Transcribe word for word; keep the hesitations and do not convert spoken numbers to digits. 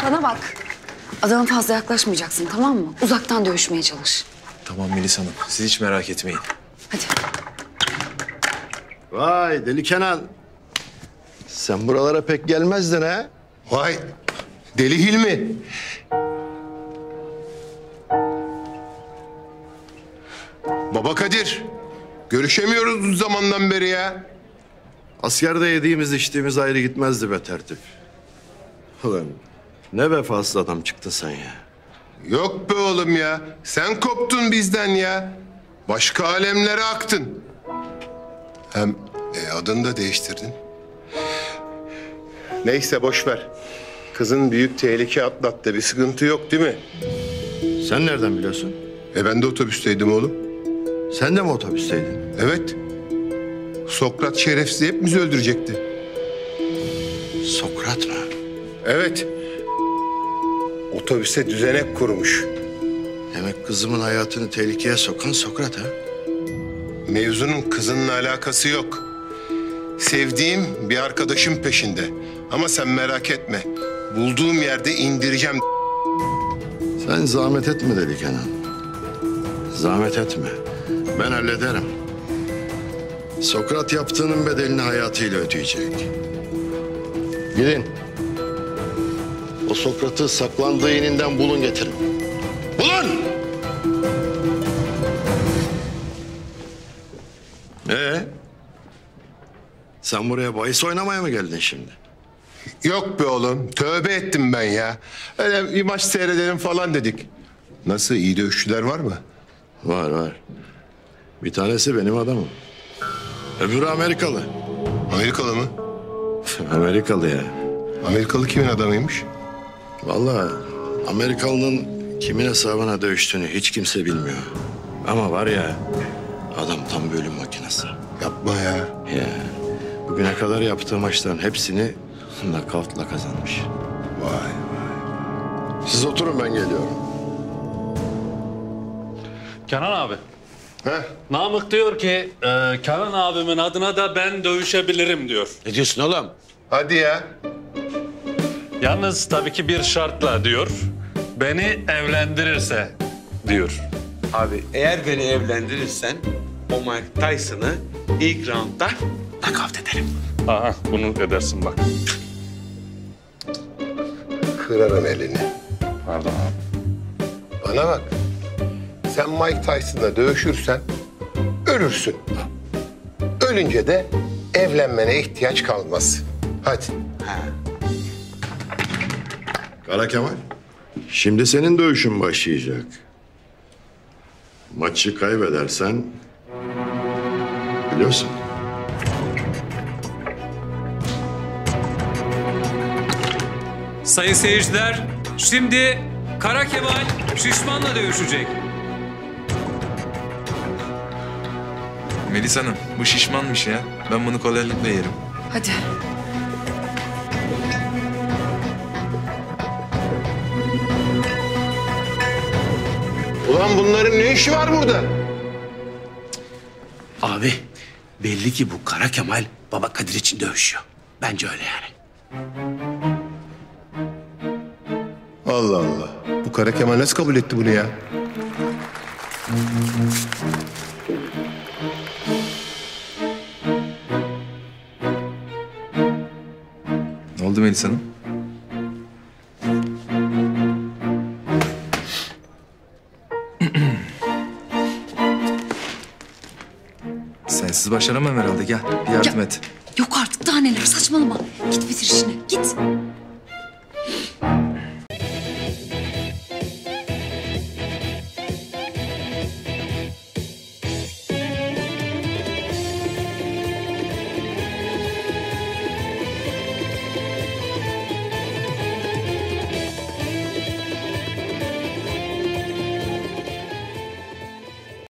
Bana bak. Adama fazla yaklaşmayacaksın, tamam mı? Uzaktan dövüşmeye çalış. Tamam Melis Hanım. Siz hiç merak etmeyin. Hadi. Vay deli Kenan. Sen buralara pek gelmezdin ha? Vay deli Hilmi. Baba Kadir. Görüşemiyoruz uzun zamandan beri ya. Askerde yediğimiz içtiğimiz ayrı gitmezdi be tertip. Ulan ne vefasız adam çıktın sen ya. Yok be oğlum ya. Sen koptun bizden ya. Başka alemlere aktın. Hem e, adını da değiştirdin. Neyse boş ver. Kızın büyük tehlike atlattı. Bir sıkıntı yok değil mi? Sen nereden biliyorsun? E ben de otobüsteydim oğlum. Sen de mi otobüsteydin? Evet. Sokrat şerefsiz hepimizi öldürecekti. Sokrat mı? Evet. Otobüse düzenek kurmuş. Demek kızımın hayatını tehlikeye sokan Sokrat ha? Mevzunun kızınla alakası yok. Sevdiğim bir arkadaşım peşinde. Ama sen merak etme. Bulduğum yerde indireceğim. Sen zahmet etme deli Kenan. Zahmet etme. Ben hallederim. Sokrat yaptığının bedelini hayatıyla ödeyecek. Gidin. O Sokrat'ı saklandığı ininden bulun getirin. Bulun! Ee? Sen buraya bahis oynamaya mı geldin şimdi? Yok be oğlum. Tövbe ettim ben ya. Öyle bir maç seyredelim falan dedik. Nasıl, iyi dövüşçüler var mı? Var var. Bir tanesi benim adamım. Öbürü Amerikalı. Amerikalı mı? Amerikalı ya. Amerikalı kimin adamıymış? Vallahi Amerikalının kimin hesabına dövüştüğünü hiç kimse bilmiyor. Ama var ya, adam tam bir ölüm makinesi. Yapma ya. Ya, bugüne kadar yaptığı maçların hepsini nakavtla kazanmış. Vay vay. Siz oturun, ben geliyorum. Kenan abi. Heh. Namık diyor ki e, Kenan abimin adına da ben dövüşebilirim diyor. Ne diyorsun oğlum? Hadi ya. Yalnız tabii ki bir şartla diyor. Beni evlendirirse diyor. Abi eğer beni evlendirirsen o Mike Tyson'ı ilk roundda nakavt ederim. Aha bunu edersin bak. Kırarım elini. Pardon abi. Bana bak. Sen Mike Tyson'la dövüşürsen ölürsün. Ölünce de evlenmene ihtiyaç kalmaz. Hadi. Kara Kemal, şimdi senin dövüşün başlayacak. Maçı kaybedersen biliyorsun. Sayın seyirciler, şimdi Kara Kemal Şişman'la dövüşecek. Melis Hanım, bu şişmanmış ya. Ben bunu kolaylıkla yerim. Hadi. Ulan bunların ne işi var burada? Abi belli ki bu Kara Kemal Baba Kadir için dövüşüyor. Bence öyle yani. Allah Allah. Bu Kara Kemal nasıl kabul etti bunu ya? Ne oldu Melis Hanım? Sensiz başaramam herhalde. Gel bir yardım Ya- et. Yok artık, daha neler, saçmalama. Git bitir işini, git.